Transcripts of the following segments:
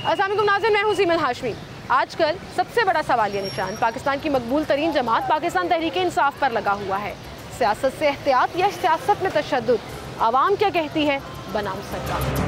अस्सलाम वालेकुम नाज़रीन, मैं हूं सीमन हाशमी। आजकल सबसे बड़ा सवालिया निशान पाकिस्तान की मकबूल तरीन जमात पाकिस्तान तहरीक-ए-इंसाफ पर लगा हुआ है। सियासत से एहतियात या सियासत में तशद्दुद, आवाम क्या कहती है बनाम सरकार।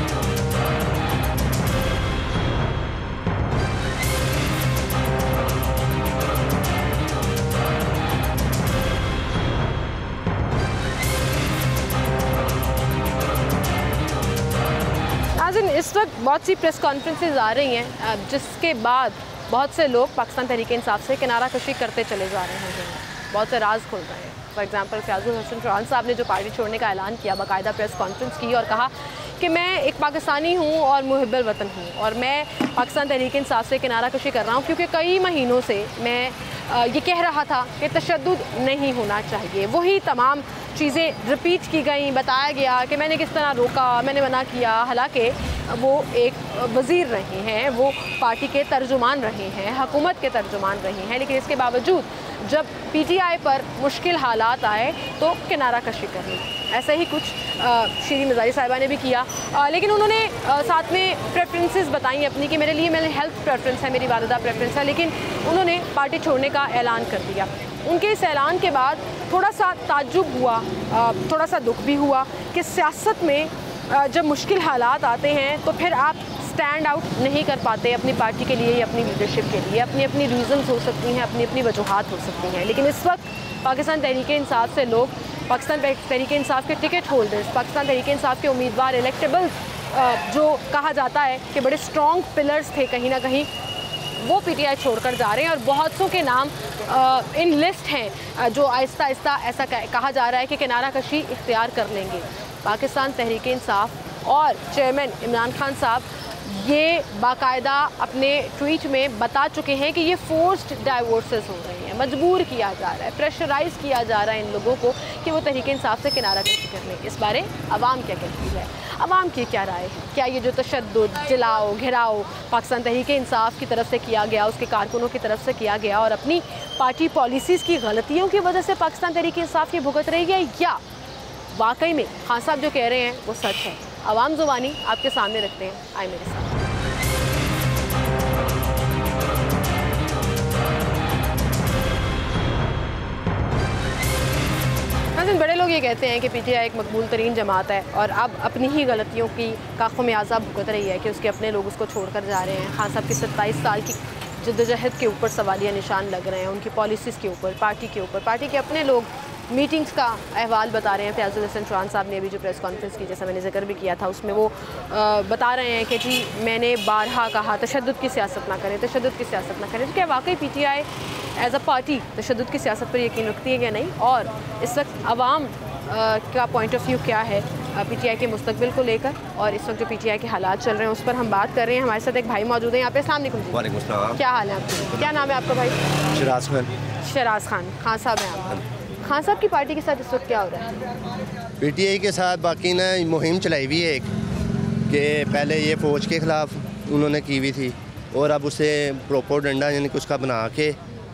इस वक्त बहुत सी प्रेस कॉन्फ्रेंसेज आ रही हैं जिसके बाद बहुत से लोग पाकिस्तान तहरीक-ए-इंसाफ से किनारा कशी करते चले जा रहे हैं, बहुत से राज खुल रहे हैं। फॉर एग्जांपल फयाजुल हसन चौहान साहब ने जो पार्टी छोड़ने का ऐलान किया, बाकायदा प्रेस कॉन्फ्रेंस की और कहा कि मैं एक पाकिस्तानी हूँ और मुहिब्बुल वतन हूँ और मैं पाकिस्तान तहरीक-ए-इंसाफ से किनारा कशी कर रहा हूँ क्योंकि कई महीनों से मैं ये कह रहा था कि तशद्दुद नहीं होना चाहिए। वही तमाम चीज़ें रिपीट की गई, बताया गया कि मैंने किस तरह रोका, मैंने मना किया। हालांकि वो एक वज़ीर रहे हैं, वो पार्टी के तर्जुमान रहे हैं, हुकूमत के तर्जुमान रहे हैं, लेकिन इसके बावजूद जब पीटीआई पर मुश्किल हालात आए तो किनारा कशी कर ली। ऐसा ही कुछ शीरी मज़ारी साहिबा ने भी किया, लेकिन उन्होंने साथ में प्रेफरेंसेस बताई अपनी कि मेरे लिए मेरे हेल्थ प्रेफरेंस है, मेरी वालिदा प्रेफरेंस है, लेकिन उन्होंने पार्टी छोड़ने का ऐलान कर दिया। उनके इस ऐलान के बाद थोड़ा सा ताज्जुब हुआ, थोड़ा सा दुख भी हुआ कि सियासत में जब मुश्किल हालात आते हैं तो फिर आप स्टैंड आउट नहीं कर पाते अपनी पार्टी के लिए या अपनी लीडरशिप के लिए। अपनी अपनी रीज़न्स हो सकती हैं, अपनी अपनी वजूहात हो सकती हैं, लेकिन इस वक्त पाकिस्तान तहरीक-ए-इंसाफ से लोग, पाकिस्तान तहरीक-ए-इंसाफ के टिकट होल्डर्स, पाकिस्तान तहरीक-ए-इंसाफ के उम्मीदवार, इलेक्टेबल्स जो कहा जाता है कि बड़े स्ट्रॉन्ग पिलर्स थे कहीं ना कहीं, वो पीटीआई छोड़कर जा रहे हैं और बहुत सौ के नाम इन लिस्ट हैं जो आहिस्ता आहिस्ता ऐसा कहा जा रहा है कि किनारा कशी इख्तियार कर लेंगे। पाकिस्तान तहरीक-ए-इंसाफ और चेयरमैन इमरान खान साहब ये बाकायदा अपने ट्वीट में बता चुके हैं कि ये फोर्स्ड डाइवोर्सेस हो रहे हैं, मजबूर किया जा रहा है, प्रेशराइज़ किया जा रहा है इन लोगों को कि वो तहरीक-ए-इंसाफ से किनारा कशी कर लें। इस बारे अवाम क्या कहती है, अवाम की क्या राय है? क्या ये जो तशद्दुद, जलाओ, घिराओ पाकिस्तान तहरीक-ए-इंसाफ की तरफ से किया गया, उसके कारकुनों की तरफ से किया गया और अपनी पार्टी पॉलिसीज़ की गलतियों की वजह से पाकिस्तान तहरीक-ए-इंसाफ की भुगत रही है, या वाकई में खान साहब जो कह रहे हैं वो सच है? अवाम ज़ुबानी आपके सामने रखते हैं, आए मेरे साथ। बड़े लोग ये कहते हैं कि पीटीआई एक मकबूल तरीन जमात है और अब अपनी ही गलतियों की का ख़मियाज़ा भुगत रही है कि उसके अपने लोग उसको छोड़कर जा रहे हैं। खान साहब की 27 साल की जद्दोजहद के ऊपर सवालिया निशान लग रहे हैं, उनकी पॉलिसीज़ के ऊपर, पार्टी के ऊपर। पार्टी के अपने लोग मीटिंग्स का अहवाल बता रहे हैं। फयाजुल हसन चौहान साहब ने अभी जो प्रेस कॉन्फ्रेंस की, जैसा मैंने जिक्र भी किया था, उसमें वो बता रहे हैं कि जी मैंने बारहा कहा तशद्दुद की सियासत ना करें, तशद्दुद की सियासत ना करें। तो क्या वाकई पीटीआई एज अ पार्टी तशद्दुद की सियासत पर यकीन रखती है या नहीं, और इस वक्त अवाम का पॉइंट ऑफ व्यू क्या है पीटीआई के मुस्तकबिल को लेकर, और इस वक्त जो पीटीआई के हालात चल रहे हैं उस पर हम बात कर रहे हैं। हमारे साथ एक भाई मौजूद है यहाँ पे। अस्सलाम वालेकुम जी। क्या हाल है आपका? क्या नाम है आपका भाई? शराज खान। शराज खान, खान साहब हैं आप? खान साहब की पार्टी के साथ इस वक्त क्या हो रहा है? पीटीआई के साथ बाकी ना मुहिम चलाई हुई है एक, कि पहले ये फ़ौज के ख़िलाफ़ उन्होंने की हुई थी और अब उसे प्रोपोगंडा यानी कि उसका बना के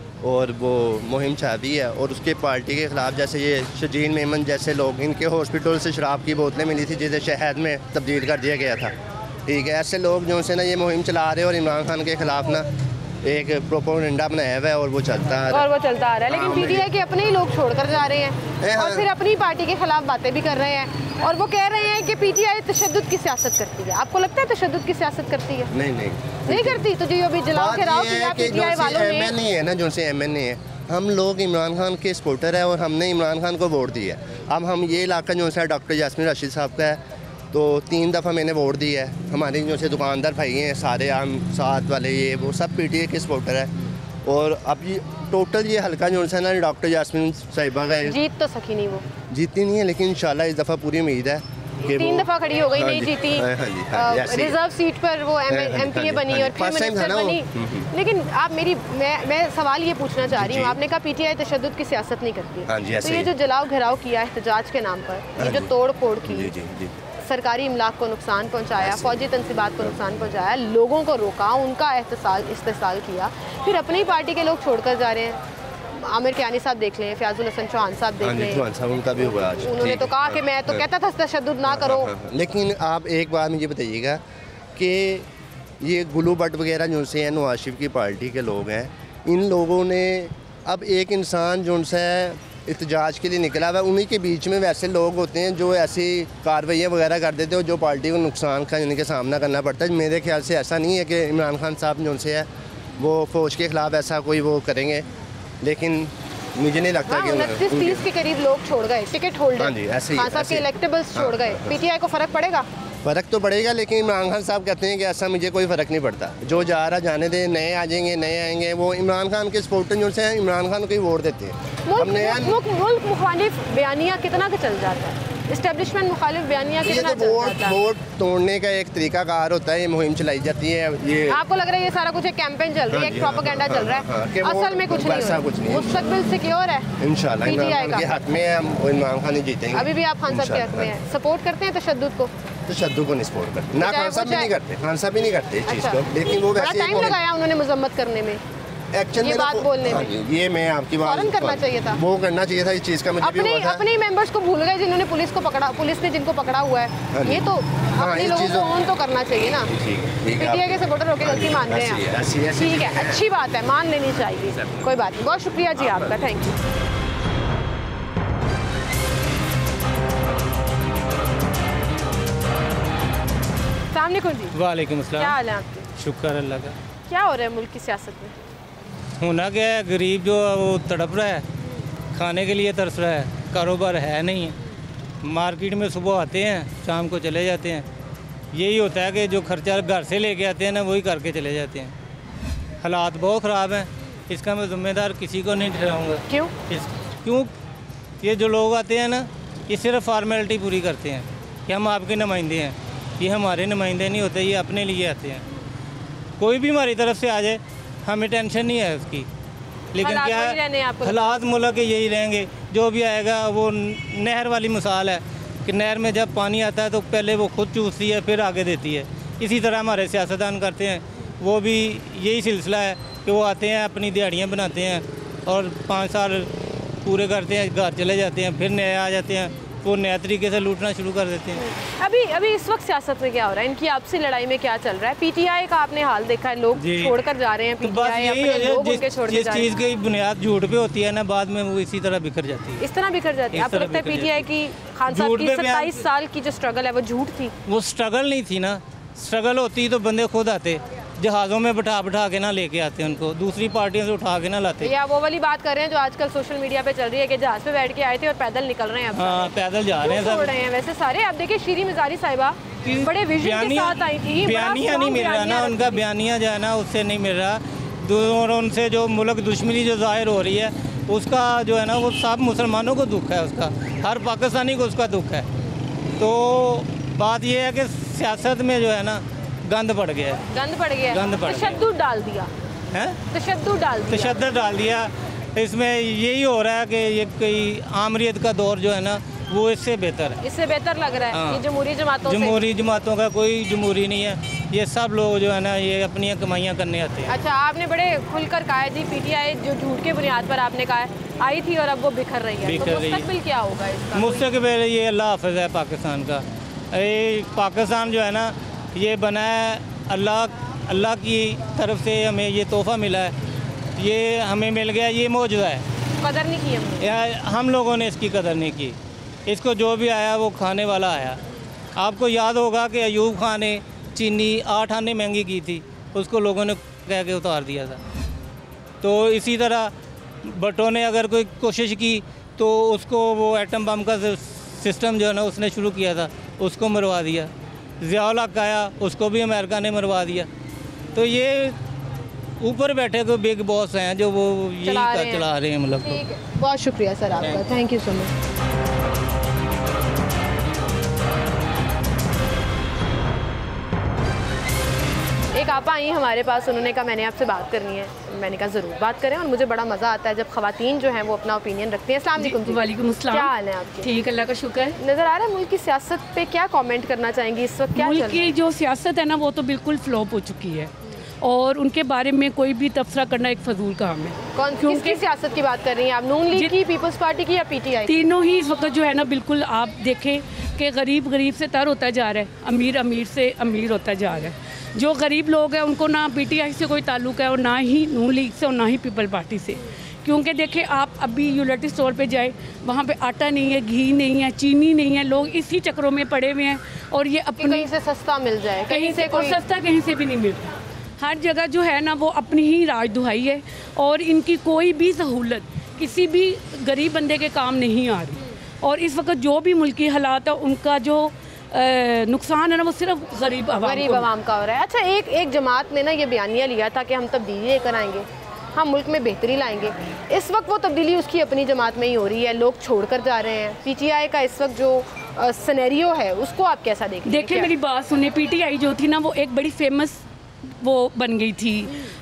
और वो मुहिम चाहती है, और उसके पार्टी के ख़िलाफ़ जैसे ये शजीन मेमन जैसे लोग, इनके हॉस्पिटल से शराब की बोतलें मिली थी जिसे शहद में तब्दील कर दिया गया था। ठीक है, ऐसे लोग जो से ना ये मुहिम चला रहे हैं और इमरान खान के ख़िलाफ़ ना एक प्रोपोगंडा बनाया हुआ है और वो चलता आ रहा है। लेकिन पीटीआई के अपने ही लोग छोड़कर जा रहे हैं और फिर अपनी पार्टी के खिलाफ बातें भी कर रहे हैं और वो कह रहे हैं कि पीटीआई तशद्दुद की सियासत करती है। आपको लगता है तशद्दुद की सियासत करती है? नहीं करती। तो जो अभी जलाओ घिराओ किया पीटीआई वालों ने, एमएन है ना, जो से एमएन है, हम लोग इमरान खान के सपोर्टर है और हमने इमरान खान को वोट दिया है। अब हम ये इलाका जो है डॉक्टर यास्मीन रशीद साहब का है, तो 3 दफ़ा मैंने वोट दिया है। हमारे जो से दुकानदार भाई हैं सारे आम साथ वाले, ये वो सब पीटीआई के सपोर्टर है। और अब ये टोटल ये हल्का जो है ना डॉक्टर यास्मीन साहिबा का है। जीत तो सकी नहीं, वो जीती नहीं है, लेकिन इंशाल्लाह इस दफ़ा पूरी उम्मीद है कि 3 दफ़ा खड़ी हो गई, नहीं जीती। रिजर्व सीट पर वो एमपीए बनी और फिर मिनिस्टर बनी। लेकिन आप मैं सवाल ये पूछना चाह रही हूँ, आपने कहा पीटीआई तशद्दुद की सियासत नहीं करती, तो ये जो जलाओ घिराव किया एहतजाज के नाम पर, ये जो तोड़ फोड़ की, सरकारी इमलाक को नुकसान पहुंचाया, फौजी तंसीबात को नुकसान पहुंचाया, लोगों को रोका, उनका इस्तेसाल किया, फिर अपनी पार्टी के लोग छोड़कर जा रहे हैं। आमिर कियानी साहब देख लें, फयाजुल हसन चौहान साहब देख लें, उनका भी हुआ आज। उन्होंने तो कहा कि मैं तो कहता था तशद्दुद ना करो। लेकिन आप एक बात मुझे बताइएगा कि ये गुलू भट्ट वगैरह जो से हैं नवाज शरीफ की पार्टी के लोग हैं, इन लोगों ने अब एक इंसान जो उनसे एहतजाज के लिए निकला हुआ, उन्हीं के बीच में वैसे लोग होते हैं जो ऐसी कार्रवाइयाँ वगैरह कर देते हैं जो पार्टी को नुकसान का यानी कि सामना करना पड़ता है। मेरे ख्याल से ऐसा नहीं है कि इमरान खान साहब जो उनसे है वो फ़ौज के ख़िलाफ़ ऐसा कोई वो करेंगे, लेकिन मुझे नहीं लगता कि 29-30 के करीब लोग छोड़ गए टिकट होल्डर। हाँ जी, ऐसे ही खान साहब के इलेक्टेबल्स छोड़ गए। पीटीआई को फ़र्क पड़ेगा? फ़र्क तो पड़ेगा, लेकिन इमरान खान साहब कहते हैं कि ऐसा मुझे कोई फ़र्क नहीं पड़ता, जो जा रहा जाने दे, नए आ जाएंगे नए आएंगे। वो इमरान खान के सपोर्टर जो से इमरान खान को ही वोट देते हैं। मुल्क मुखालिफ बयानिया कितना का चल जाता है, इस्टेब्लिशमेंट मुखालिफ बयानिया कितना चल जाता है? वोट तोड़ने का एक तरीकाकार होता है, ये मुहिम चलाई जाती है। ये आपको लग रहा है ये सारा कुछ एक कैंपेन चल रही है, एक प्रोपेगेंडा चल रहा है, असल में कुछ नहीं, मुस्तकबिल सिक्योर है इंशाल्लाह। इमरान खान के हक में हम इमरान खान ही जीतेंगे। अभी भी आप खान साहब के हक में हैं, सपोर्ट करते हैं तशद्दुद को? तशद्दुद को नहीं सपोर्ट करते, ना खान साहब भी नहीं करते, खान साहब भी नहीं करते इस चीज़ को, लेकिन वो वैसे टाइम लगाया उन्होंने मजम्मत करने में, ये बात बोलने में। ये मैं आपकी बात करना चाहिए था, वो करना चाहिए था इस चीज़ का। मुझे भी अपने मेंबर्स को भूल गए जिन्होंने पुलिस ने जिनको पकड़ा हुआ है। ये तो अपने लोगों को ऑन तो करना चाहिए ना। पीटीआई के सपोर्टर होकर गलती मान रहे हैं, ठीक है, अच्छी बात है, मान लेनी चाहिए, कोई बात नहीं। बहुत शुक्रिया जी आपका, थैंक यू। वालेकुम अस्सलाम। क्या हाल है आपके? शुक्र अल्लाह का। क्या हो रहा है मुल्क की सियासत में? होना क्या है, गरीब जो है वो तड़प रहा है, खाने के लिए तरस रहा है, कारोबार है नहीं है। मार्केट में सुबह आते हैं, शाम को चले जाते हैं। यही होता है कि जो खर्चा घर से लेके आते हैं ना, वही करके चले जाते हैं। हालात बहुत ख़राब हैं, इसका मैं ज़िम्मेदार किसी को नहीं ठहराऊँगा। क्यों ये जो लोग आते हैं ना, ये सिर्फ फॉर्मेलिटी पूरी करते हैं कि हम आपके नुमाइंदे हैं। ये हमारे नुमाइंदे नहीं होते, ये अपने लिए आते हैं। कोई भी हमारी तरफ से आ जाए हमें टेंशन नहीं है उसकी, लेकिन क्या है हालात मुल्क के यही रहेंगे। जो भी आएगा वो नहर वाली मिसाल है कि नहर में जब पानी आता है तो पहले वो खुद चूसती है फिर आगे देती है। इसी तरह हमारे सियासतदान करते हैं, वो भी यही सिलसिला है कि वो आते हैं, अपनी दिहाड़ियाँ बनाते हैं और 5 साल पूरे करते हैं, घर चले जाते हैं, फिर नए आ जाते हैं, वो नया तरीके से लूटना शुरू कर देते हैं। अभी इस वक्त सियासत में क्या हो रहा है, इनकी आपसी लड़ाई में क्या चल रहा है? पीटीआई का आपने हाल देखा है, लोग छोड़कर जा रहे हैं पीटीआई, जिस चीज़ की बुनियाद झूठ पे होती है ना, बाद में वो इसी तरह बिखर जाती है। इस तरह बिखर जाती है। आपको लगता है पीटीआई की खान साहब की 27 साल की जो स्ट्रगल है वो झूठ थी? वो स्ट्रगल नहीं थी ना, स्ट्रगल होती तो बंदे खुद आते, जहाज़ों में बैठा के ना लेके आते उनको, दूसरी पार्टियों से उठा के ना लाते। या वो वाली बात कर रहे हैं जो आजकल सोशल मीडिया पे चल रही है कि जहाज़ पे बैठ के आए थे और पैदल निकल रहे हैं। हाँ, पैदल जा रहे हैं, सब रहे हैं वैसे सारे। अब देखिए शीरी मिजारी साहिबा बड़े विजन के साथ आई थी, बयानिया नहीं मिल रहा ना उनका, बयानिया जो है ना उससे नहीं मिल रहा। और उनसे जो मुल्क दुश्मनी जो जाहिर हो रही है उसका जो है ना, वो सब मुसलमानों को दुख है, उसका हर पाकिस्तानी को उसका दुख है। तो बात ये है कि सियासत में जो है ना गंद पड़ गया है, तशद्दुद डाल दिया है, तशद्दुद डाल दिया। इसमें यही हो रहा है कि ये कोई आमरीत का दौर जो है ना वो इससे बेहतर है, इससे बेहतर लग रहा है। हाँ। ये जमहूरी जमातों का कोई जमहूरी नहीं है, ये सब लोग जो है ना ये अपनी कमाइयाँ करने आते हैं। अच्छा, आपने बड़े खुलकर कहा है जी पीटीआई जो झूठ के बुनियाद पर आपने कहा है आई थी और अब वो बिखर रही है, तो मुस्तकबिल क्या होगा इसका? मुस्तकबिल ये अल्लाह हाफ़िज़ है पाकिस्तान का। ये पाकिस्तान जो है ना ये बना है अल्लाह की तरफ से, हमें ये तोहफ़ा मिला है, ये हमें मिल गया, ये मौजूदा है। कदर नहीं की हमने, हम लोगों ने इसकी कदर नहीं की। इसको जो भी आया वो खाने वाला आया। आपको याद होगा कि अयूब खान ने चीनी 8 आने महंगी की थी, उसको लोगों ने कह के उतार दिया था। तो इसी तरह भट्टो ने अगर कोई कोशिश की तो उसको वो एटम बम का सिस्टम जो है ना उसने शुरू किया था, उसको मरवा दिया। ज़िया-उल हक आया, उसको भी अमेरिका ने मरवा दिया। तो ये ऊपर बैठे कोई बिग बॉस हैं जो वो यही चला रहे हैं मतलब। बहुत शुक्रिया सर आपका, थैंक यू सो मच। एक आपा आई हमारे पास, उन्होंने कहा मैंने आपसे बात करनी है। मैंने कहा ज़रूर बात करें, और मुझे बड़ा मज़ा आता है जब ख़वातीन जो हैं वो अपना ओपिनियन रखती हैं। अस्सलाम वालेकुम। वालेकुम अस्सलाम। क्या हाल है आपके? ठीक, अल्लाह का शुक्र है। नज़र आ रहा है मुल्क की सियासत पे क्या कमेंट करना चाहेंगी इस वक्त? क्या मुल्क की जो सियासत है ना वो तो बिल्कुल फ्लॉप हो चुकी है। और उनके बारे में कोई भी तबसरा करना एक फजूल काम है। किसकी सियासत की बात कर रही हैं आप, नून लीग की, पीपल्स पार्टी की या पीटीआई? तीनों ही इस वक्त जो है ना, बिल्कुल आप देखें कि गरीब से तर होता जा रहा है, अमीर से अमीर होता जा रहा है। जो गरीब लोग हैं उनको ना पीटीआई से कोई ताल्लुक़ है और ना ही नून लीग से और ना ही पीपल पार्टी से। क्योंकि देखें आप अभी यूनिटी स्टोर पे जाए, वहाँ पे आटा नहीं है, घी नहीं है, चीनी नहीं है, लोग इसी चक्रों में पड़े हुए हैं। और ये अपनी कहीं से सस्ता मिल जाए, कहीं से कोई सस्ता कहीं से भी नहीं मिलता। हर जगह जो है ना वो अपनी ही राज दुहाई है और इनकी कोई भी सहूलत किसी भी गरीब बंदे के काम नहीं आ रही। और इस वक्त जो भी मुल्की हालात है उनका जो नुकसान है ना वो सिर्फ गरीब आवाम का हो रहा है। अच्छा, एक जमात ने ना ये बयानिया लिया था कि हम तब्दीली लेकर आएंगे, हम मुल्क में बेहतरी लाएंगे। इस वक्त वो तब्दीली उसकी अपनी जमात में ही हो रही है, लोग छोड़ कर जा रहे हैं। पीटीआई का इस वक्त जो सिनेरियो है उसको आप कैसा देखें? मेरी बात सुने, पीटीआई जो थी ना वो एक बड़ी फेमस वो बन गई थी,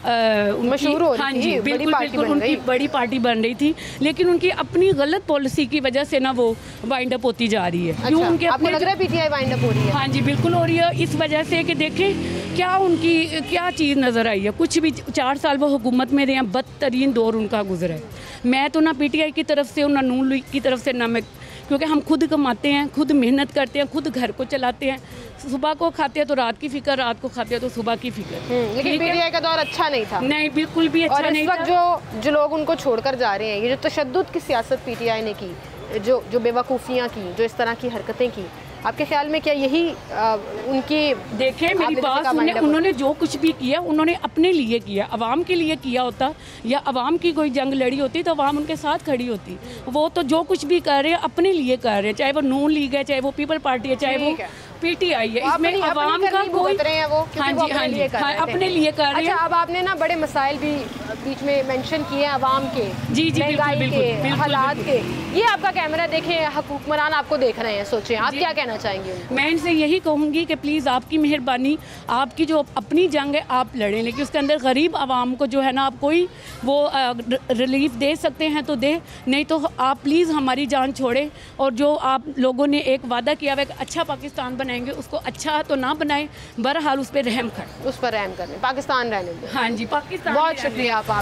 मशहूर हो रही थी। हाँ जी, बिल्कुल उनकी बड़ी पार्टी बन रही थी, लेकिन उनकी अपनी गलत पॉलिसी की वजह से ना वो वाइंड अप होती जा रही है। अच्छा, उनके आपको लग रहा है पीटीआई वाइंड अप हो रही है? हाँ जी, बिल्कुल हो रही है। इस वजह से कि देखें क्या उनकी क्या चीज़ नज़र आई है। कुछ भी 4 साल वो हुकूमत में रहे हैं, बदतरीन दौर उनका गुजरा है। मैं तो ना पीटीआई की तरफ से और ना नून लीग की तरफ से ना मैं, क्योंकि हम खुद कमाते हैं, खुद मेहनत करते हैं, खुद घर को चलाते हैं। सुबह को खाते हैं तो रात की फिक्र, रात को खाते हैं तो सुबह की फिक्र। लेकिन पीटीआई का दौर अच्छा नहीं था। नहीं, बिल्कुल भी अच्छा नहीं था। और इस वक्त जो लोग उनको छोड़कर जा रहे हैं, ये जो तशद्दुद की सियासत पीटीआई ने की, जो बेवकूफ़ियाँ की, जो इस तरह की हरकतें की, आपके ख्याल में क्या यही उनकी? देखें मेरी बात सुनिए, उन्होंने जो कुछ भी किया उन्होंने अपने लिए किया। अवाम के लिए किया होता या अवाम की कोई जंग लड़ी होती तो अवाम उनके साथ खड़ी होती। वो तो जो कुछ भी कर रहे हैं अपने लिए कर रहे हैं, चाहे वो नून लीग है, चाहे वो पीपल पार्टी है, चाहे वो पीटीआई है। इसमें अवाम का कोई अपने लिए कर रहे हैं। अच्छा, अब आपने ना बड़े मसाइल भी बीच में मेंशन किए हैं अवाम के, महंगाई के, हालात के। ये आपका कैमरा देखें, हुक्मरान आपको देख रहे हैं, सोचें आप क्या कहना चाहेंगे? मैं इनसे यही कहूँगी कि प्लीज़ आपकी मेहरबानी, आपकी जो अपनी जंग है आप लड़ें, लेकिन उसके अंदर गरीब आवाम को जो है ना आप कोई वो रिलीफ दे सकते हैं तो दे, नहीं तो आप प्लीज़ हमारी जान छोड़े। और जो आप लोगों ने एक वादा किया हुआ है अच्छा पाकिस्तान बनाएंगे, उसको अच्छा तो ना बनाएं, बहरहाल उस पर रहम करें, पाकिस्तान रहने दें। हाँ जी, पाकिस्तान। बहुत शुक्रिया आपका।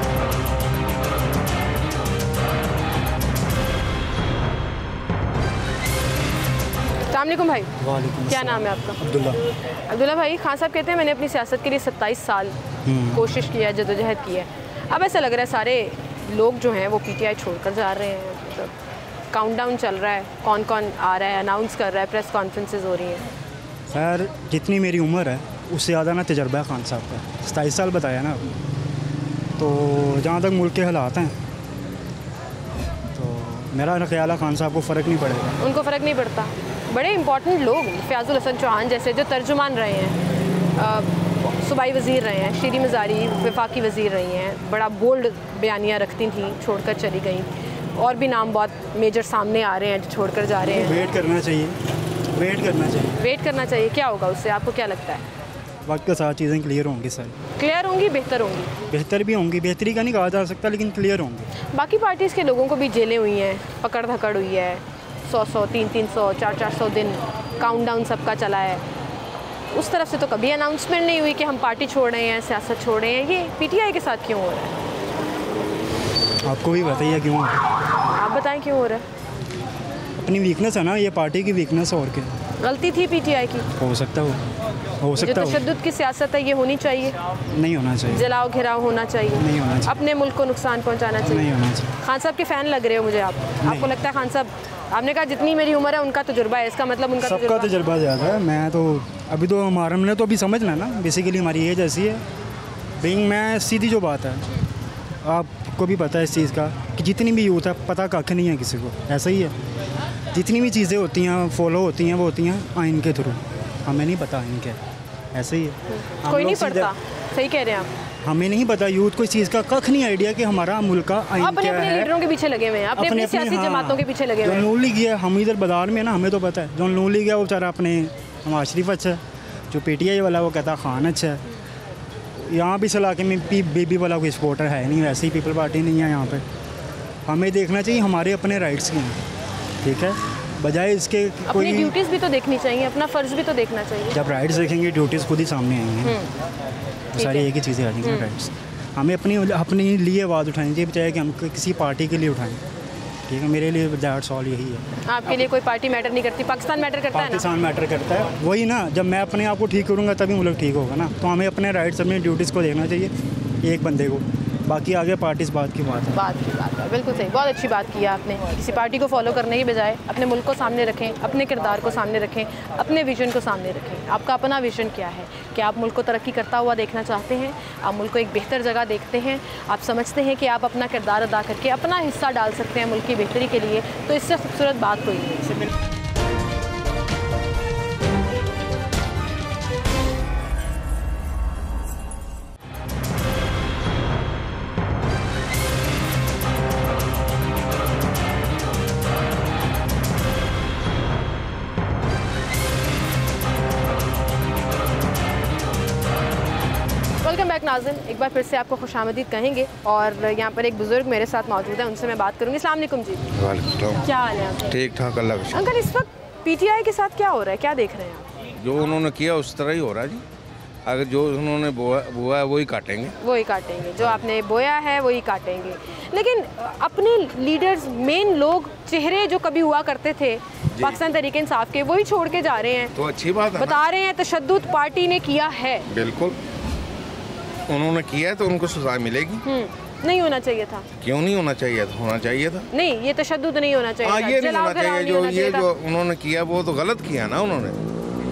अस्सलामुअलैकुम भाई। वालेकुम। क्या नाम है आपका? अब्दुल्ला भाई। खान साहब कहते हैं मैंने अपनी सियासत के लिए 27 साल कोशिश की है, जदोजहद की है। अब ऐसा लग रहा है सारे लोग जो हैं वो पीटीआई छोड़कर जा रहे हैं, मतलब काउंटडाउन चल रहा है, कौन कौन आ रहा है, अनाउंस कर रहा है, प्रेस कॉन्फ्रेंसेस हो रही हैं। खैर जितनी मेरी उम्र है उससे ज़्यादा ना तजर्बा है खान साहब का। 27 साल बताया ना आपने। तो जहाँ तक मुल्क के हालात हैं तो मेरा ख्याल है खान साहब को फ़र्क नहीं पड़ेगा। उनको फ़र्क नहीं पड़ता। बड़े इंपॉर्टेंट लोग, फ़याज़ुल हसन चौहान जैसे जो तर्जुमान रहे हैं, सूबाई वज़ीर रहे हैं, शीरी मज़ारी वफाकी वज़ीर रही हैं, बड़ा बोल्ड बयानियाँ रखती थी, छोड़कर चली गई। और भी नाम बहुत मेजर सामने आ रहे हैं जो छोड़कर जा रहे हैं। वेट करना चाहिए। क्या होगा उससे, आपको क्या लगता है? वक्त के साथ चीज़ें क्लियर होंगी सर। क्लियर होंगी, बेहतर होंगी? बेहतर भी होंगी, बेहतरी का नहीं कहा जा सकता, लेकिन क्लियर होंगी। बाकी पार्टीज़ के लोगों को भी जेलें हुई हैं, पकड़ धकड़ हुई है, 100-100, 300-300, 400-400 दिन काउंटडाउन सबका चला है। उस तरफ से तो कभी अनाउंसमेंट नहीं हुई कि हम पार्टी छोड़ रहे हैं, सियासत छोड़ रहे हैं। ये पीटीआई के साथ क्यों हो रहा है? आपको भी बताइए क्यों? आप बताएं क्यों हो रहा है? अपनी वीकनेस है ना, ये पार्टी की वीकनेस है। और क्या गलती थी पीटीआई की? हो सकता हो जो तशद्दुद की सियासत है ये होनी चाहिए? नहीं होना चाहिए। जलाओ घिराव होना चाहिए? नहीं होना चाहिए। अपने मुल्क को नुकसान पहुंचाना चाहिए? नहीं होना चाहिए। खान साहब के फ़ैन लग रहे हो मुझे आप। आपको लगता है खान साहब, आपने कहा जितनी मेरी उम्र है उनका तजुर्बा है, इसका मतलब उनका सबका तजुर्बा ज़्यादा है। मैं तो अभी तो हमारा, मैंने तो अभी समझना ना, बेसिकली हमारी एज ऐसी है। बीइंग मैं सीधी जो बात है, आपको भी पता है इस चीज़ का कि जितनी भी यूथ है पता कख नहीं है किसी को, ऐसा ही है। जितनी भी चीज़ें होती हैं फॉलो होती हैं वो होती हैं आइन के थ्रू, हमें नहीं पता आइन क्या, ऐसे ही है। कोई नहीं पढ़ता, सही कह रहे हैं आप। हमें नहीं पता, यूथ को इस चीज़ का कख नहीं आइडिया कि हमारा मुल्क का आइन क्या है। अपने लीडरों के पीछे लगे हुए हैं, अपने सियासी जमातों के पीछे लगे हुए हैं। जो नून लीग है, हम इधर बाजार में ना, हमें तो पता है जो नून लीग है वो बेचारा अपने नवाज शरीफ अच्छा है, जो पीटीआई वाला वो कहता खान अच्छा है। यहाँ भी इस इलाके में बेबी वाला कोई सपोर्टर है नहीं, वैसे ही पीपल पार्टी नहीं है यहाँ पे। हमें देखना चाहिए हमारे अपने राइट्स के हैं, ठीक है। बजाय इसके अपनी कोई ड्यूटीज़ भी तो देखनी चाहिए, अपना फ़र्ज़ भी तो देखना चाहिए। जब राइट्स देखेंगे ड्यूटीज़ खुद ही सामने आएंगे, तो सारी एक ही चीज़ें आ जाएंगी राइट्स। हमें अपने लिए आवाज़ उठानी चाहिए, बजाय कि हम किसी पार्टी के लिए उठाएं। ठीक है, मेरे लिए दैट्स ऑल यही है। आपके लिए कोई पार्टी मैटर नहीं करती, पाकिस्तान मैटर करता है ना? पाकिस्तान मैटर करता है, वही ना। जब मैं अपने आप को ठीक करूँगा तभी मुल्क ठीक होगा ना। तो हमें अपने राइट्स, अपनी ड्यूटीज़ को देखना चाहिए एक बंदे को, बाकी आगे पार्टीज बात की बात है। बिल्कुल सही, बहुत अच्छी बात की आपने। किसी पार्टी को फॉलो करने की बजाय अपने मुल्क को सामने रखें, अपने किरदार को सामने रखें, अपने विजन को सामने रखें। आपका अपना विजन क्या है? क्या आप मुल्क को तरक्की करता हुआ देखना चाहते हैं? आप मुल्क को एक बेहतर जगह देखते हैं? आप समझते हैं कि आप अपना किरदार अदा करके अपना हिस्सा डाल सकते हैं मुल्क की बेहतरी के लिए? तो इससे खूबसूरत बात कोई नहीं है। वेलकम बैक नाज़रीन, एक बार फिर से आपको खुशामदीद कहेंगे। और यहाँ पर एक बुज़ुर्ग मेरे साथ मौजूद है, उनसे मैं बात करूँगी। अस्सलाम वालेकुम जी। वालेकुम। क्या हाल है आपका? ठीक ठाक, अल्लाह का। अंकल, इस वक्त पीटीआई के साथ क्या हो रहा है, क्या देख रहे हैं आप? जो उन्होंने किया उस तरह ही हो रहा है जी। अगर जो उन्होंने बोया है वही काटेंगे, वही काटेंगे। जो आपने बोया है वही काटेंगे। लेकिन अपने लीडर्स, मेन लोग, चेहरे जो कभी हुआ करते थे पाकिस्तान तहरीक इंसाफ के, वही छोड़ के जा रहे हैं। तो अच्छी बात है, बता रहे हैं तशद्दुद पार्टी ने किया है। बिल्कुल, उन्होंने किया है तो उनको सजा मिलेगी। नहीं होना चाहिए था। क्यों नहीं होना चाहिए था? होना चाहिए था। नहीं, ये तशद्दुद नहीं होना चाहिए था। ये नहीं होना चाहिए। जो उन्होंने किया वो तो गलत किया ना। उन्होंने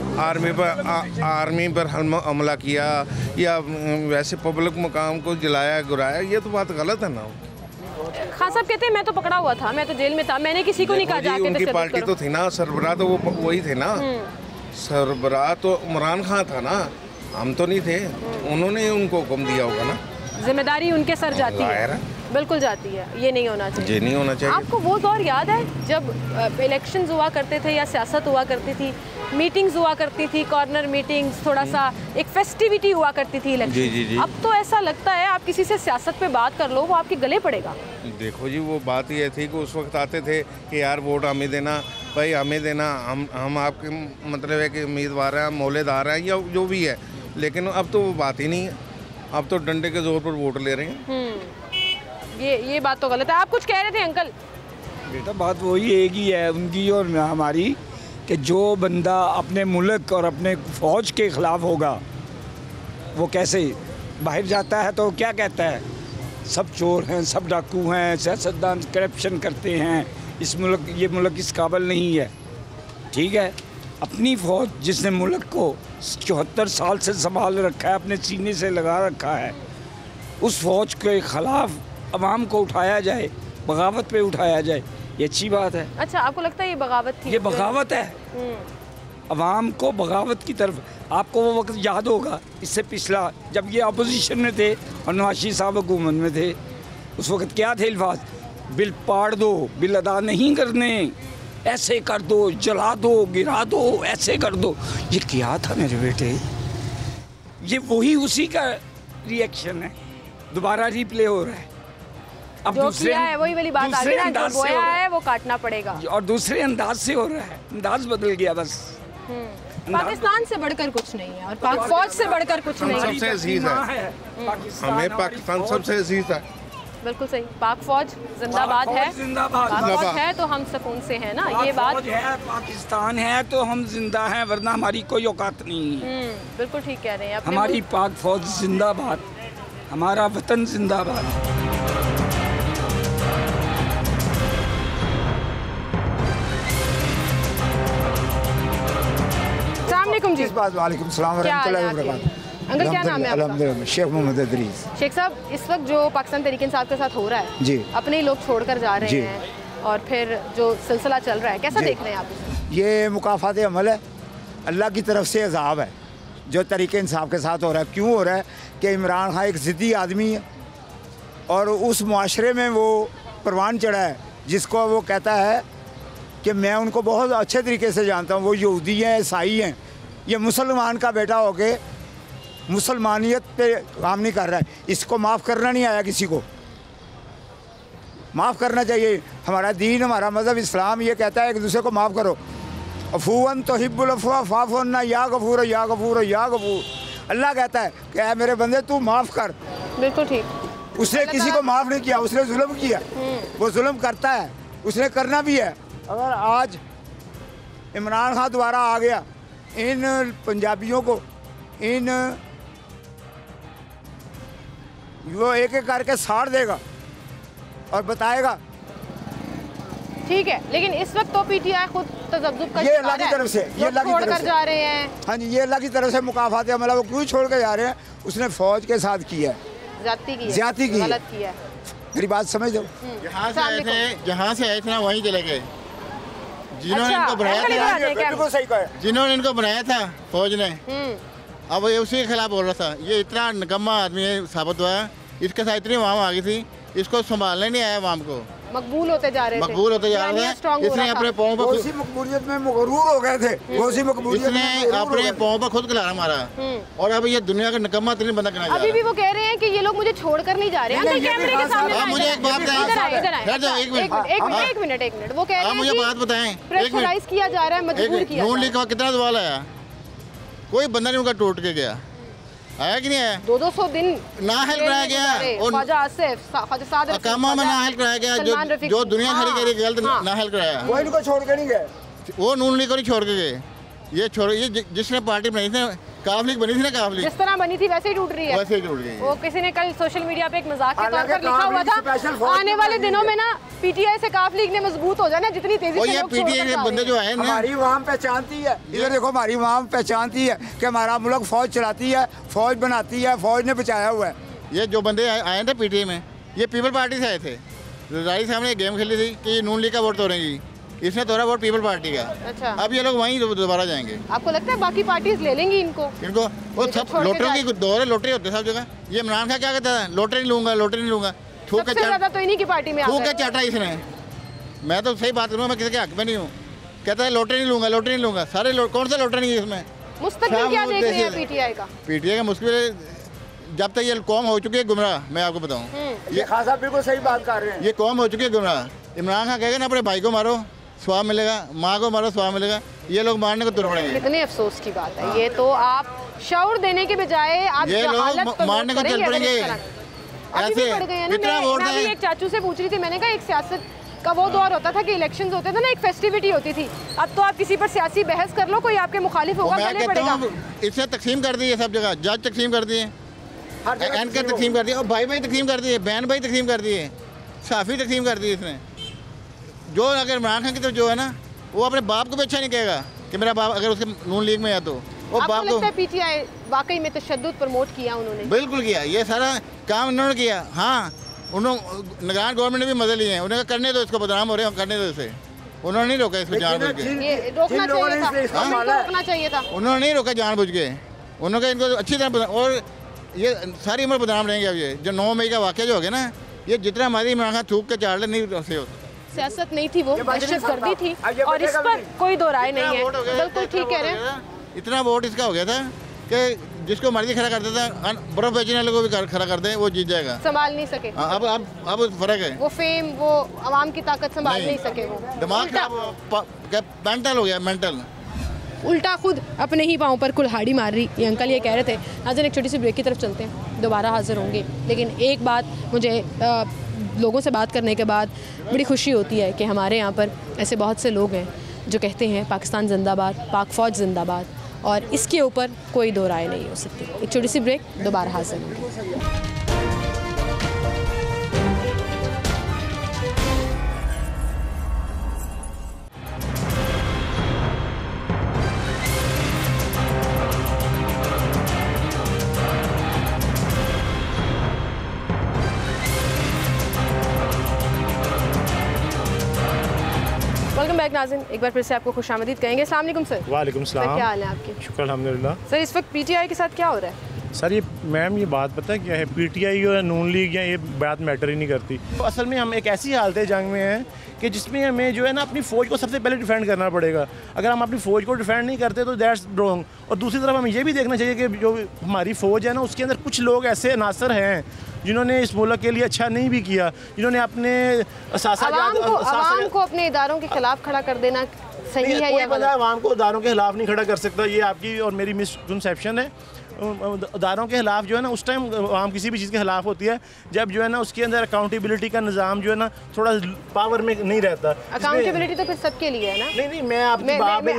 आर्मी पर हमला किया या वैसे पब्लिक मकाम को जलाया गिराया, ये तो बात गलत है ना। खान साहब कहते हैं मैं तो पकड़ा हुआ था, मैं तो जेल में था, मैंने किसी को नहीं कहा जाके उनकी पार्टी तो थी ना, सरबराह तो वो वही थे ना। सरबराह तो इमरान खान था ना, हम तो नहीं थे। उन्होंने उनको हुक्म दिया होगा ना। जिम्मेदारी उनके सर जाती है, बिल्कुल जाती है। ये नहीं होना चाहिए। ये नहीं होना चाहिए। आपको वो दौर याद है जब इलेक्शंस हुआ करते थे या सियासत हुआ करती थी, मीटिंग्स हुआ करती थी, कॉर्नर मीटिंग्स, थोड़ा सा एक फेस्टिविटी हुआ करती थी इलेक्शन। जी। अब तो ऐसा लगता है आप किसी से सियासत पे बात कर लो, वो आपके गले पड़ेगा। देखो जी, वो बात ये थी कि उस वक्त आते थे कि यार वोट हमें देना, भाई हमें देना, हम आपके मतलब है कि उम्मीदवार हैं, मौलेदार हैं या जो भी है। लेकिन अब तो वो बात ही नहीं है। अब तो डंडे के जोर पर वोट ले रहे हैं। ये बात तो गलत है। आप कुछ कह रहे थे अंकल? बेटा, बात वही एक ही है उनकी और हमारी, कि जो बंदा अपने मुल्क और अपने फ़ौज के ख़िलाफ़ होगा वो कैसे बाहर जाता है तो क्या कहता है? सब चोर हैं, सब डाकू हैं, सियासतदान करप्शन करते हैं, ये मुल्क इस काबिल नहीं है। ठीक है, अपनी फ़ौज जिसने मुल्क को 74 साल से संभाल रखा है, अपने सीने से लगा रखा है, उस फ़ौज के ख़िलाफ़ अवाम को उठाया जाए, बगावत पे उठाया जाए, ये अच्छी बात है। अच्छा, आपको लगता है ये बगावत थी? ये बगावत है। अवाम को बगावत की तरफ, आपको वो वक्त याद होगा इससे पिछला, जब ये अपोजिशन में थे और नवाज शरीफ साहब हुकूमत में थे, उस वक्त क्या थे अल्फाज? बिल पाड़ दो, बिल अदा नहीं करने, ऐसे कर दो, जला दो, गिरा दो, ऐसे कर दो। ये क्या था मेरे बेटे? ये वही उसी का रिएक्शन है, दोबारा रिप्ले हो रहा है। अब जो किया है वही वाली बात आ गई ना, जो बोया है वो काटना पड़ेगा और दूसरे अंदाज से हो रहा है। अंदाज बदल गया बस। पाकिस्तान से बढ़कर कुछ नहीं है और पाक फौज से बढ़कर कुछ नहीं है। सबसे अजीज है हमें पाकिस्तान, सबसे अजीज है। बिल्कुल सही। पाक फौज जिंदाबाद है, पाक फौज है तो हम सुकून से है ना, ये बात है। पाकिस्तान है तो हम जिंदा हैं, वरना हमारी कोई औकात नहीं है। बिल्कुल ठीक कह रहे हैं। हमारी पाक फौज जिंदाबाद, हमारा वतन जिंदाबाद। जी। वालेकुम सलाम वरहमतुल्लाहि वबरकातुहू। अंकल, क्या नाम है आपका? अल्हम्दुलिल्लाह, शेख मोहम्मद इदरीस। शेख साहब, इस वक्त जो पाकिस्तान तहरीक इंसाफ के साथ हो रहा है जी, अपने ही लोग छोड़कर जा रहे हैं और फिर जो सिलसिला चल रहा है, कैसा देख रहे हैं आप इसे? ये मुकाफात अमल है, अल्लाह की तरफ से अजाब है जो तहरीक इंसाफ के साथ हो रहा है। क्यों हो रहा है कि इमरान खान एक ज़िद्दी आदमी है और उस मुआशरे में वो परवान चढ़ा है जिसको वो कहता है कि मैं उनको बहुत अच्छे तरीके से जानता हूँ, वो यहूदी हैं, ईसाई हैं। ये मुसलमान का बेटा होके मुसलमानियत पे काम नहीं कर रहा है, इसको माफ़ करना नहीं आया किसी को। माफ़ करना चाहिए। हमारा दीन, हमारा मज़हब इस्लाम ये कहता है एक दूसरे को माफ़ करो। अफूवन तो हिब्बुल अफ़वा फ़ाफ़ुन्ना या गफूर या गफूर या गफूर। अल्लाह कहता है कि ऐ मेरे बंदे तू माफ़ कर। बिल्कुल ठीक। उसने किसी को माफ़ नहीं किया, उसने जुल्म किया, वो जुल्म करता है, उसने करना भी है। अगर आज इमरान खान दोबारा आ गया, इन पंजाबियों को वो एक एक करके साड़ देगा और बताएगा। ठीक है, लेकिन इस वक्त तो पीटीआई खुद तज़ब्ज़ुब का ये अल्लाह की तरफ से, ये अल्लाह की छोड़ तरफ कर से जा रहे हैं। हाँ जी, ये अल्लाह की तरफ से मुकाफात है। मतलब वो क्यों छोड़ के जा रहे हैं? उसने फौज के साथ किया है, ज्यादती की, गलत किया है। मेरी बात समझ दो। जहाँ से आए थे ना वहीं चले गए। जिन्होंने इनको बनाया था, जिन्होंने इनको बनाया था फौज ने, अब ये उसी के खिलाफ बोल रहा था। ये इतना निकम्मा आदमी है साबित हुआ है। इसके साथ इतनी आवाम आ गई थी, इसको संभालने नहीं आया आवाम को। मकबूल होते जा रहे थे, मकबूल होते जा रहे थे। इसने अपने पाँव पर उसी मकबूलियत में मगरूर हो गए थे। इसने अपने पाँव पर खुद खिलाना मारा। और अब ये दुनिया का निकम्मा तरीन बंदा करना। अभी भी वो कह रहे हैं कि ये लोग मुझे छोड़कर नहीं जा रहे हैं। कैमरे के सामने मुझे एक बात एक मिनट वो कह रहे हैं, मुझे बात बताएं, प्रेशराइज किया जा रहा है, मजबूर किया। नून लीग का कितना सवाल आया? कोई बंदा नहीं उनका टूट के गया, आया कि नहीं आया? 200 दिन ना हेल्प कराया गया, ख्वाजा आसिफ अकामा में ना हेल्प कराया गया। जो दुनिया खड़ी करी गलत ना हेल्प कराया, वो इनको छोड़ के नहीं गए। वो नून लीग को नहीं छोड़ के गए। ये जिसने पार्टी बनाई थी, काफ लीग बनी थी ना, काफ लीग जिस तरह बनी थी वैसे ही टूट रही है, वैसे ही टूट गई। वो किसी ने कल सोशल मीडिया पे एक मजाक के तौर पर लिखा हुआ था, आने वाले दिनों में ना पीटीआई से काफ लीग ने मजबूत हो जाना जितनी तेजी से लोग पीटीआई के बंदे जो है ना, हमारी आवाम पहचानती है। इधर देखो, हमारी आवाम पहचानती है कि हमारा मुल्क फौज चलाती है, फौज बनाती है, फौज ने बचाया हुआ है। ये जो बंदे आए थे पीटीआई में, ये पीपल पार्टी से आए थे। राई साहब ने गेम खेली थी कि नून लीग का वोट तोड़ेंगी, इसने तोड़ा वोट पीपल पार्टी का। अच्छा, अब ये लोग वहीं दोबारा जाएंगे। आपको लगता है बाकी पार्टीज ले लेंगी इनको? वो सब लॉटरी की दौर है, लॉटरी होते सब जगह। ये इमरान खान क्या कहता है, लॉटरी नहीं लूंगा, लॉटरी नहीं लूंगा। सबसे ज्यादा तो इन्हीं की पार्टी में थूक के चाटा इसने। मैं तो सही बात करूँ, मैं किसी के हक में नहीं हूँ। कहता है लॉटरी नहीं लूंगा, लॉटरी नहीं लूंगा। सारे कौन सा लॉटरी नहीं है इसमें? मुस्तकबिल क्या देख रहे हैं पीटीआई का? पीटीआई का मुश्किल जब तक ये कौम हो चुकी है गुमराह, मैं आपको बताऊँ। ये खास आप बिल्कुल सही बात कर रहे हैं। ये कौम हो चुकी है गुमराह। इमरान खान कहेगा ना अपने भाई को मारो स्वाब मिलेगा, माँ को मारो स्वाब मिलेगा, ये लोग मारने को तुर पड़ेंगे। कितने अफसोस की बात है। ये तो आप शऊर देने के बजाय आप ये लोग मारने को तुर पड़ेंगे। ऐसे मैं एक चाचू से पूछ रही थी, मैंने कहा एक सियासत का वो दौर होता था कि इलेक्शंस होते थे ना, एक फेस्टिविटी होती थी। अब तो आप किसी पर सियासी बहस कर लो, कोई आपके मुखालिफ होगा, गले पड़ेगा। इससे तकसीम कर दी है सब जगह, जज तकसीम कर दिए, एंकर तकसीम कर दिए, और भाई भाई तकसीम कर दिए, बहन भाई तकसीम कर दिए, साफी तकसीम कर दी इसने। जो अगर इमरान खान की तरफ जो है ना, वो अपने बाप को भी अच्छा नहीं कहेगा कि मेरा बाप अगर उसके नून लीग में है तो वो बाप को। पीटीआई वाकई में तशद्दुद प्रमोट किया उन्होंने? बिल्कुल किया, ये सारा काम उन्होंने किया। हाँ, उन्होंने निगरान गवर्नमेंट ने भी मदद लिए हैं। उन्होंने करने दो, इसको बदनाम हो रहे हैं, करने दो इसे। उन्होंने नहीं रोका इसको जानबूझ के। रोकना चाहिए था। उन्होंने नहीं रोका जानबूझ के। उन्होंने इनको अच्छी तरह, और ये सारी उम्र बदनाम रहेंगे। अब ये जो 9 मई का वाक़या जो हो गया ना, ये जितना हमारी इमरान खान थूक के चाड़ ले नहीं से होता। सियासत नहीं थी, वो दहशत गर्दी थी, और इस पर कोई दो राय नहीं है। बिल्कुल ठीक कह रहे हैं। इतना वोट इसका हो गया था कि जिसको मर्जी खड़ा कर देता, बर्फ बेचने वाले को भी खड़ा कर दे, वो जीत जाएगा। संभाल नहीं सके। अब फर्क है, वो फेम, वो आवाम की ताकत संभाल नहीं सके। वो दिमाग मेंटल हो गया, मेंटल उल्टा खुद अपने ही पाँव पर कुल्हाड़ी मार रही। ये अंकल ये कह रहे थे। नाज़रीन, एक छोटी सी ब्रेक की तरफ चलते हैं, दोबारा हाजिर होंगे। लेकिन एक बात मुझे लोगों से बात करने के बाद बड़ी खुशी होती है कि हमारे यहाँ पर ऐसे बहुत से लोग हैं जो कहते हैं पाकिस्तान जिंदाबाद, पाक फ़ौज जिंदाबाद, और इसके ऊपर कोई दो राय नहीं हो सकती। एक छोटी सी ब्रेक, दोबारा हाजिर होंगे। वेलकम बैक नाज़रीन, एक बार फिर से आपको खुशामदीद कहेंगे। अस्सलाम वालेकुम सर। वालेकुम सलाम। क्या हाल है आपके? शुक्र अल्हम्दुलिल्लाह। सर, इस वक्त पीटीआई के साथ क्या हो रहा है? सर ये मैम, ये बात पता है क्या है, पीटीआई और नून लीग या ये बात मैटर ही नहीं करती। तो असल में हम एक ऐसी हालत जंग में हैं कि जिसमें हमें जो है ना अपनी फ़ौज को सबसे पहले डिफेंड करना पड़ेगा। अगर हम अपनी फ़ौज को डिफेंड नहीं करते तो दैट्स रॉन्ग। और दूसरी तरफ हमें ये भी देखना चाहिए कि जो हमारी फ़ौज है ना, उसके अंदर कुछ लोग ऐसे अनासर हैं जिन्होंने इस मुल्क के लिए अच्छा नहीं भी किया, जिन्होंने अपने आवाम को अपने इदारों के खिलाफ खड़ा कर देना सही है या गलत? आवाम को इदारों के खिलाफ नहीं खड़ा कर सकता, ये आपकी और मेरी मिसकंसेप्शन है। इदारों के खिलाफ जो है ना उस टाइम आवाम किसी भी चीज़ के खिलाफ होती है जब जो है ना उसके अंदर अकाउंटेबिलिटी का निज़ाम जो है ना थोड़ा पावर में नहीं रहता। अकाउंटेबिलिटी तो फिर सबके लिए है ना। नहीं मैं आपकी बात मेरी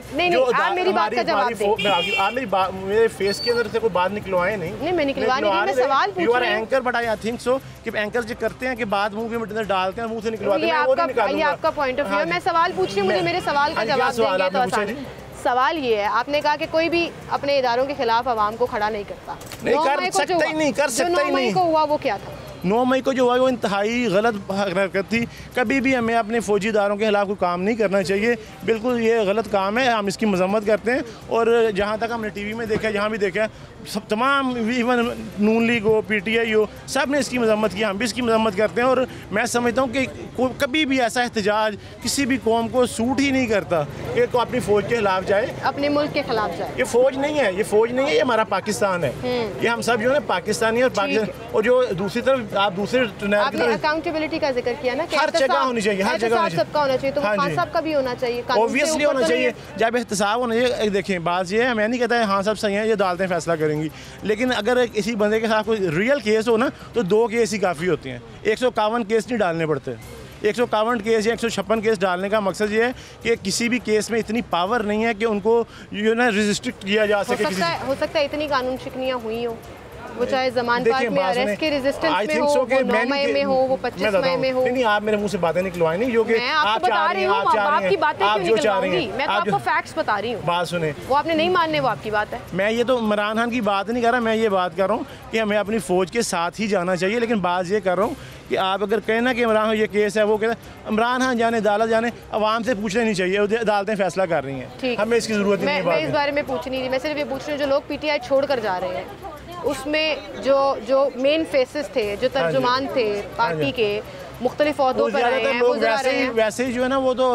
बात का जवाब दें। आप मेरे फेस के अंदर से कोई बात निकलवाए नहीं। मैं निकलवा नहीं रही, मैं सवाल पूछ रही हूं। You are anchor but I think so कि एंकर जो करते हैं कि बात मुंह के अंदर डालते हैं, मुंह से निकलवाते हैं। ये आपका पॉइंट ऑफ व्यू है। मैं सवाल पूछ रही हूँ, मुझे मेरे सवाल का जवाब देंगे तो आसान। सवाल ये है, आपने कहा कि कोई भी अपने इदारों के खिलाफ आवाम को खड़ा नहीं करता। नहीं कर सकता ही नहीं। को हुआ वो क्या था? 9 मई को जो हुआ वो इंतहाई गलत हरकत थी। कभी भी हमें अपने फौजी इदारों के खिलाफ कोई काम नहीं करना चाहिए, बिल्कुल ये गलत काम है, हम इसकी मजम्मत करते हैं। और जहाँ तक हमने टीवी में देखा, जहाँ भी देखा, सब तमाम इवन नून लीग हो, PTI हो, सब ने इसकी मजम्मत की, हम भी इसकी मजम्मत करते हैं। और मैं समझता हूँ कि कभी भी ऐसा एहतजाज किसी भी कौम को सूट ही नहीं करता कि को अपनी फ़ौज के खिलाफ जाए, अपने मुल्क के खिलाफ जाए। ये फ़ौज नहीं है, ये हमारा पाकिस्तान है। ये हम सब जो है पाकिस्तानी और पाकिस्तान। और जो दूसरी तरफ आप दूसरे आपने अकाउंटेबिलिटी का जिक्र किया ना, हर जगह होनी चाहिए, हर जगह सबका होना चाहिए, तो खान साहब का भी होना चाहिए, ऑब्वियसली होना चाहिए। जब एहतसाब होना चाहिए। देखें बात ये है, मैं नहीं कहता हाँ सब सही है, ये अदालतें फैसला करेंगी, लेकिन अगर किसी बंदे के साथ कोई रियल केस हो ना तो 2 केस ही काफ़ी होती हैं। 151 केस नहीं डालने पड़ते। 151 केस या 156 केस डालने का मकसद ये है कि किसी भी केस में इतनी पावर नहीं है कि उनको जो ना रिस्ट्रिक्ट किया जा सके। हो सकता है इतनी कानून शिकनियाँ हुई हो, वो चाहे जमान पार्क में अरेस्ट के रेजिस्टेंस में हो, वो 9 मई में हो, वो 25 मई में हो। नहीं, आप मेरे मुंह से बातें निकलवाएं नहीं, जो कि मैं आपको बता रही हूँ, आपकी बातें क्यों निकलवाऊंगी? मैं तो आपको फैक्ट्स बता रही हूँ। बात सुने, वो आपने नहीं मानने, वो आपकी बात है। मैं ये तो इमरान खान की बात नहीं कर रहा, मैं ये बात कर रहा हूँ कि हमें अपनी फ़ौज के साथ ही जाना चाहिए। लेकिन बात ये कर रहा हूँ कि आप अगर कहें ना कि इमरान खान ये केस है, वो कहता इमरान खान जाने, अदालत जाने, आवाम से पूछना नहीं चाहिए, अदालतें फैसला कर रही हैं, हमें इसकी ज़रूरत नहीं है। मैं इस बारे में पूछ नहीं रही, मैं सिर्फ ये पूछ रही हूँ जो लोग PTI छोड़ कर जा रहे हैं, उसमें जो मेन फेसेस थे, जो तर्जुमान थे पार्टी के, मुख्तलिफ ओहदों पर रहे हैं, वैसे ही जो है ना वो तो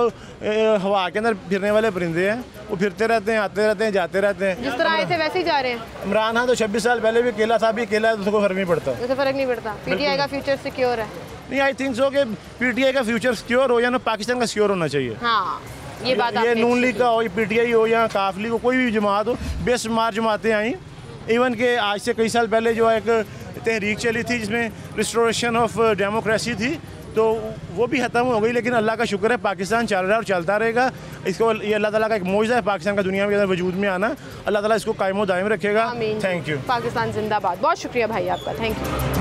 हवा के अंदर फिरने वाले परिंदे हैं, वो फिरते रहते हैं, आते रहते हैं, जाते रहते हैं। जिस तरह आए थे वैसे ही जा रहे हैं। इमरान खान तो 26 साल पहले भी अकेला था, भी अकेला है, तो उसको फर्क नहीं पड़ता। उससे फर्क नहीं पड़ता। PTI का फ्यूचर सिक्योर है? नहीं, आई थिंक सो कि PTI का फ्यूचर सिक्योर हो या ना पाकिस्तान का सिक्योर होना चाहिए। हाँ, ये बात ये नून लीग का हो, PTI हो या काफ लीग हो, कोई भी जमात हो, बेशुमार जमातें आई। इवन के आज से कई साल पहले जो एक तहरीक चली थी जिसमें रिस्टोरेशन ऑफ डेमोक्रेसी थी, तो वो भी ख़त्म हो गई। लेकिन अल्लाह का शुक्र है पाकिस्तान चल रहा है और चलता रहेगा। इसको ये अल्लाह ताला का एक मौजज़ा है पाकिस्तान का दुनिया के अंदर वजूद में आना। अल्लाह ताला इसको कायम दायम रखेगा। Thank you. पाकिस्तान जिंदाबाद। बहुत शुक्रिया भाई आपका, थैंक यू।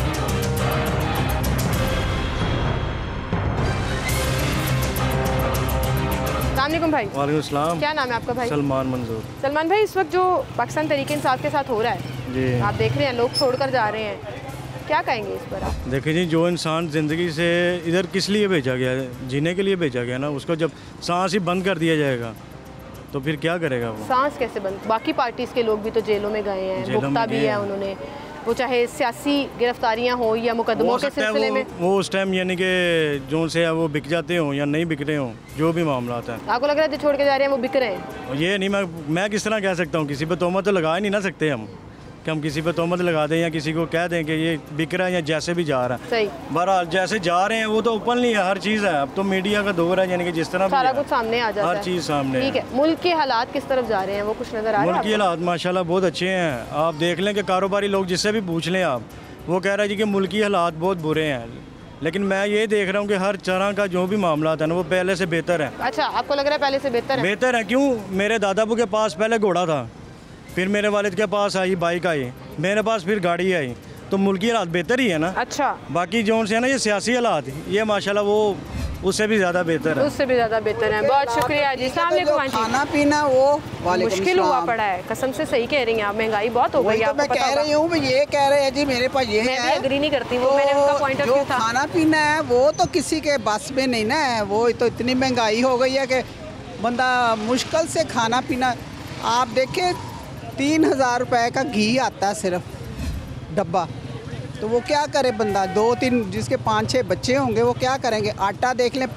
अस्सलाम भाई। वालेकुम सलाम। क्या नाम है आपका भाई? सलमान मंजूर। सलमान भाई, इस वक्त जो पाकिस्तान तहरीक इंसाफ के साथ हो रहा है जी, आप देख रहे हैं लोग छोड़कर जा रहे हैं, क्या कहेंगे इस पर आप? देखिए जी, जो इंसान ज़िंदगी से इधर किस लिए भेजा गया है, जीने के लिए भेजा गया ना, उसको जब सांस ही बंद कर दिया जाएगा तो फिर क्या करेगा वो? सांस कैसे बंद? बाकी पार्टीज़ के लोग भी तो जेलों में गए हैं, मुक्ता भी है उन्होंने, वो चाहे सियासी गिरफ्तारियां हो या मुकदमों के सिलसिले में, वो उस टाइम यानी कि जो से है वो बिक जाते हों या नहीं बिक रहे हों, जो भी मामला है। आपको लग रहा है जो छोड़ के जा रहे हैं वो बिक रहे हैं? ये नहीं, मैं किस तरह कह सकता हूँ, किसी पे तोहमत तो लगा ही नहीं ना सकते हम कि हम किसी पे तोहमत लगा दें या किसी को कह दें कि ये बिक रहा है या जैसे भी जा रहा है। सही, बहरहाल जैसे जा रहे हैं वो तो ओपनली है, हर चीज़ है। अब तो मीडिया का दौर है, यानी कि जिस तरह सारा कुछ सामने आ जाता है, हर चीज़ सामने। ठीक है, मुल्क के हालात किस तरफ जा रहे हैं वो कुछ नजर आ रहा है? मुल्क के हालात माशाल्लाह बहुत अच्छे हैं। आप देख लें कि कारोबारी लोग जिससे भी पूछ लें आप, वो कह रहा है जी कि मुल्क के हालात बहुत बुरे हैं। लेकिन मैं ये देख रहा हूँ कि हर तरह का जो भी मामला था ना वो पहले से बेहतर है। अच्छा, आपको लग रहा है पहले से बेहतर है? बेहतर है। क्यों? मेरे दादाबू के पास पहले घोड़ा था, फिर मेरे वालिद के पास आई बाइक आई, मेरे पास फिर गाड़ी आई, तो मुल्क की हालात बेहतर ही है ना। अच्छा, बाकी जो से है ना ये सियासी हालात, ये माशाल्लाह वो उससे भी ज़्यादा बेहतर है, उससे भी ज़्यादा बेहतर है। बहुत शुक्रिया जी। खाना पीना वो मुश्किल हुआ पड़ा है, कसम से सही कह रही हैं आप, महंगाई बहुत हो गई है। मैं कह रही हूँ, ये कह रहे हैं जी मेरे पास ये है, मैं एग्री नहीं करती, वो मैंने उनका पॉइंट ऑफ व्यू था। खाना पीना है वो तो किसी के बस में नहीं ना है, वो तो इतनी महंगाई हो गई है कि बंदा मुश्किल से खाना पीना। आप देखें 3000 रुपए का घी आता है सिर्फ डब्बा, तो वो क्या करे बंदा? 2-3 जिसके 5-6 बच्चे होंगे वो क्या करेंगे? आटा देख लें,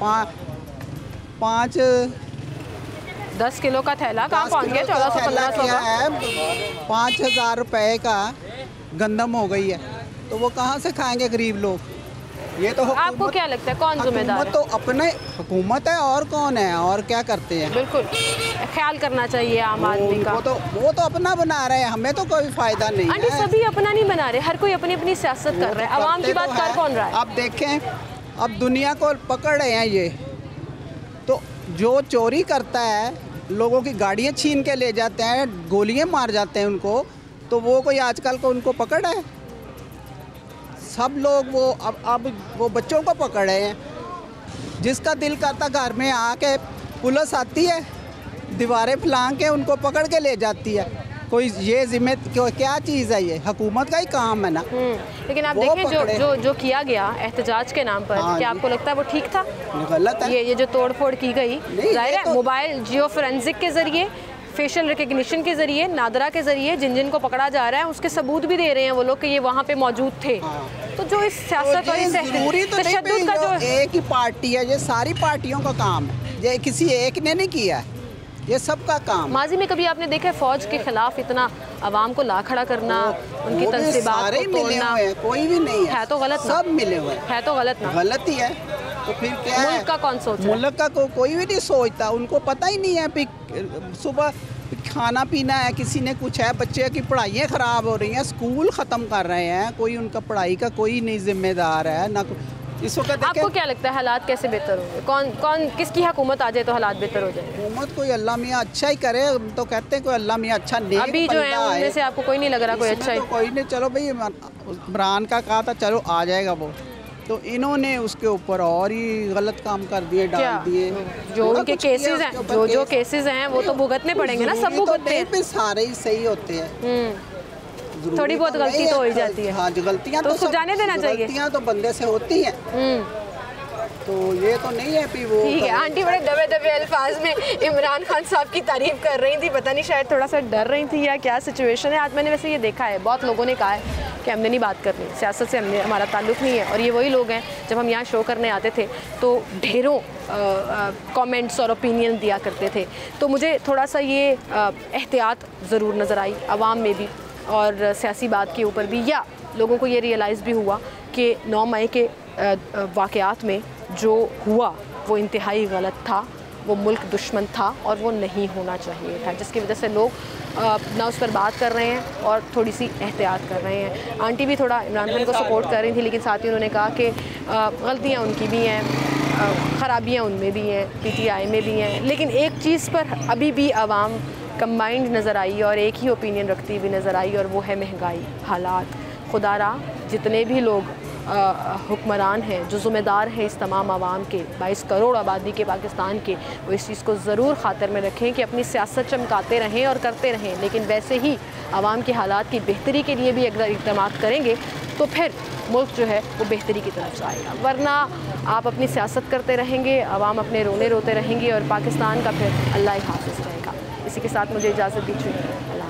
10 किलो का थैला कहाँ पहुँच गया? 1400-1500 है। 5000 रुपए का गंदम हो गई है, तो वो कहाँ से खाएंगे गरीब लोग? ये तो आपको क्या लगता है कौन जिम्मेदार है? तो अपने हुकूमत है, और कौन है, और क्या करते हैं? बिल्कुल ख्याल करना चाहिए आम आदमी का। वो तो अपना बना रहे हैं, हमें तो कोई फायदा नहीं आंटी है। सभी अपना नहीं बना रहे, हर कोई अपनी अपनी सियासत कर रहा है, आवाम की बात कर कौन रहा है? आप देखें, अब दुनिया को पकड़ रहे हैं ये, तो जो चोरी करता है, लोगों की गाड़ियाँ छीन के ले जाते हैं, गोलियाँ मार जाते हैं उनको, तो वो कोई आजकल को उनको पकड़ है? सब लोग वो अब वो बच्चों को पकड़ रहे हैं। जिसका दिल करता घर में आके पुलिस आती है, दीवारें फैलांग के उनको पकड़ के ले जाती है। कोई ये जिम्मे क्या चीज़ है? ये हुकूमत का ही काम है ना। लेकिन आप देखें जो किया गया एहतजाज के नाम पर, क्या आपको लगता है वो ठीक था? गलत है। ये जो तोड़फोड़ की गई, जाहिर है मोबाइल जियो फोरेंसिक के जरिए, फेशियल रिकग्निशन के जरिए, नादरा के जरिए जिन को पकड़ा जा रहा है उसके सबूत भी दे रहे हैं वो लोग कि ये वहाँ पे मौजूद थे। तो जो इस सियासत और इस तशद्दुद का जो एक ही पार्टी है, ये सारी पार्टियों का काम है, ये किसी एक ने नहीं किया है, ये सबका काम। माजी में कभी आपने देखा है फौज के खिलाफ इतना आवाम को ला खड़ा करना, उनकी तंसीबात को तोड़ना? कोई भी नहीं है तो गलत, सब मिले हुए है तो गलत ना, गलत ही है। तो फिर क्या है? मुल्क का कौन सोच रहा है? मुल्क का कोई भी नहीं सोचता, उनको पता ही नहीं है। सुबह खाना पीना है, किसी ने कुछ है, बच्चे की पढ़ाइयाँ ख़राब हो रही हैं, स्कूल ख़त्म कर रहे हैं, कोई उनका पढ़ाई का कोई नहीं जिम्मेदार है ना। इस वक्त आपको क्या लगता है हालात कैसे बेहतर होंगे? कौन किसकी हुकूमत आ जाए तो हालात बेहतर हो जाए? हुकूमत कोई अल्लाह मियाँ अच्छा ही करे, तो कहते हैं कोई अल्लाह मियाँ अच्छा नेक अभी जो है उनमें से आपको कोई नहीं लग रहा कोई अच्छा ही? तो कोई नहीं, चलो भाई इमरान का कहा था चलो आ जाएगा वो, तो इन्होंने उसके ऊपर और ही गलत काम कर दिए, डाल दिए। जो उनके केसेस हैं, जो केसेस हैं वो तो भुगतने पड़ेंगे ना, सब भुगतते हैं। सारे ही सही होते हैं, थोड़ी बहुत गलती तो हो ही जाती है। हाँ, जो गलतियाँ तो उसको जाने देना चाहिए। गलतियाँ तो बंदे से होती हैं, तो ये तो नहीं है कि वो ठीक है। आंटी बड़े दबे दबे अल्फाज में इमरान खान साहब की तारीफ कर रही थी, पता नहीं शायद थोड़ा सा डर रही थी या क्या सिचुएशन है। आज मैंने वैसे ये देखा है, बहुत लोगों ने कहा है कि हमने नहीं बात करनी, सियासत से हमारा ताल्लुक़ नहीं है। और ये वही लोग हैं, जब हम यहाँ शो करने आते थे तो ढेरों कमेंट्स और ओपिनियन दिया करते थे। तो मुझे थोड़ा सा ये एहतियात ज़रूर नज़र आई आवाम में भी और सियासी बात के ऊपर भी, या लोगों को ये रियलाइज़ भी हुआ कि 9 मई के वाक़यात में जो हुआ वो इंतहाई गलत था, वो मुल्क दुश्मन था और वो नहीं होना चाहिए था, जिसकी वजह से लोग ना उस पर बात कर रहे हैं और थोड़ी सी एहतियात कर रहे हैं। आंटी भी थोड़ा इमरान खान को सपोर्ट कर रही थी, लेकिन साथ ही उन्होंने कहा कि गलतियाँ उनकी भी हैं, ख़राबियाँ उनमें भी हैं, PTI में भी हैं, लेकिन एक चीज़ पर अभी भी आवाम कंबाइंड नज़र आई और एक ही ओपिनियन रखती हुई नज़र आई, और वो है महंगाई, हालात। खुदारा जितने भी लोग हुक्मरान हैं, जो ज़िम्मेदार हैं इस तमाम आवाम के, 22 करोड़ आबादी के पाकिस्तान के, वो इस चीज़ को ज़रूर खातिर में रखें कि अपनी सियासत चमकाते रहें और करते रहें, लेकिन वैसे ही आवाम के हालात की बेहतरी के लिए भी अगर इक़दाम करेंगे तो फिर मुल्क जो है वो बेहतरी की तरफ जाएगा। वरना आप अपनी सियासत करते रहेंगे, आवाम अपने रोने रोते रहेंगे और पाकिस्तान का फिर अल्लाह ही हाफ़िज़ रहेगा। इसी के साथ मुझे इजाज़त दीजिए।